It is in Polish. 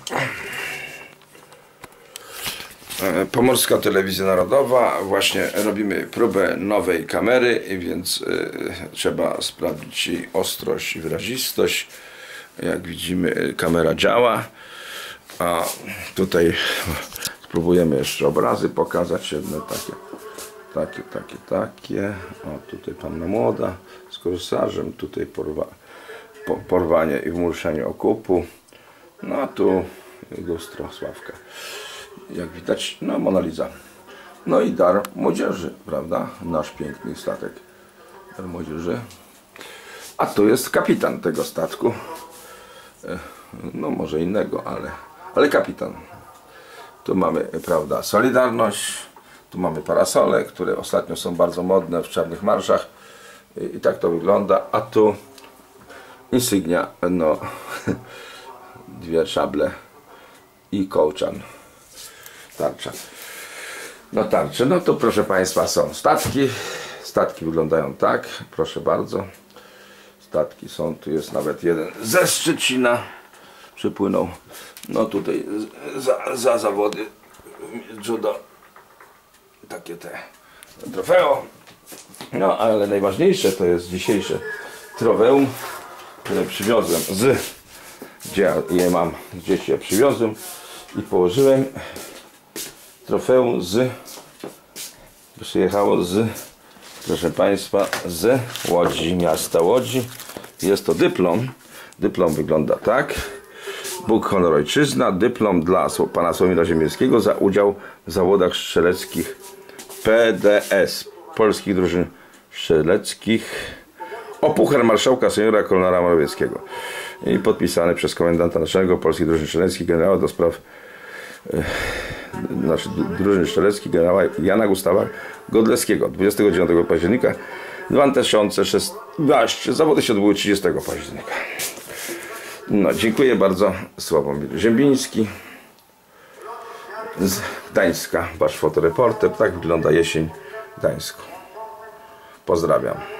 Pomorska Telewizja Narodowa. Właśnie robimy próbę nowej kamery, więc trzeba sprawdzić jej ostrość i wyrazistość. Jak widzimy, kamera działa. A tutaj spróbujemy jeszcze obrazy pokazać. Jedne takie. O, tutaj panna młoda z korsarzem. Tutaj porwanie i wmuszenie okupu. No a tu lustro Sławka. Jak widać, no Mona Lisa. No i dar młodzieży, prawda? Nasz piękny statek dar młodzieży. A tu jest kapitan tego statku. No może innego, ale kapitan. Tu mamy, prawda, Solidarność. Tu mamy parasole, które ostatnio są bardzo modne w czarnych marszach. I tak to wygląda. A tu insygnia, no dwie szable i kołczan. Tarcza. No tarcze, no to proszę Państwa są statki. Statki wyglądają tak, proszę bardzo. Statki są, tu jest nawet jeden ze Szczecina. Przypłynął. No tutaj za zawody judo. Takie te trofeo. No ale najważniejsze to jest dzisiejsze trofeum, które przywiozłem gdzie je mam, gdzieś je przywiozłem i położyłem. Trofeum przyjechało proszę Państwa, z Łodzi, miasta Łodzi. Jest to dyplom. Dyplom wygląda tak. Bóg, honor, ojczyzna. Dyplom dla pana Sławomira Ziemieckiego za udział w zawodach strzeleckich PDS, Polskich Drużyn Strzeleckich, o puchar marszałka seniora kolonela Morawieckiego. I podpisany przez komendanta naczelnego Polskich Drużyn Strzeleckich, generała do spraw drużyny strzeleckiej generała Jana Gustawa Godlewskiego 29 października 2016. Zawody się odbyły 30 października. No, dziękuję bardzo. Sławomir Ziembiński z Gdańska, wasz fotoreporter. Tak wygląda jesień w Gdańsku. Pozdrawiam.